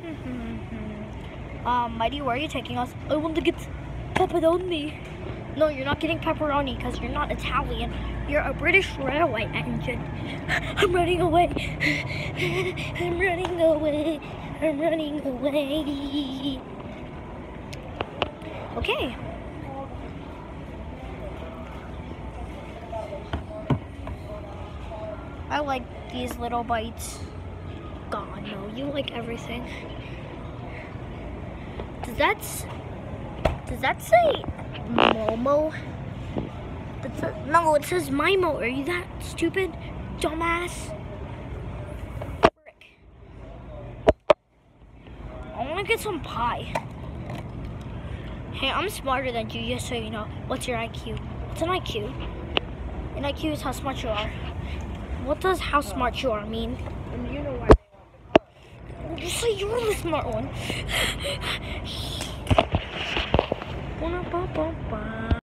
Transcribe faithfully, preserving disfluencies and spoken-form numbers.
um, Mighty, where are you taking us? I want to get pepperoni. No, you're not getting pepperoni because you're not Italian. You're a British railway engine. I'm running away. I'm running away. I'm running away. Okay. I like these little bites. God, no, you like everything. Does that, does that say Momo? That's a, no, it says Mimo. Are you that stupid, dumbass? Frick. I want to get some pie. Hey, I'm smarter than you, just so you know. What's your I Q? What's an I Q? An I Q is how smart you are. What does how smart you are mean? And you know why. You say you're the smart one.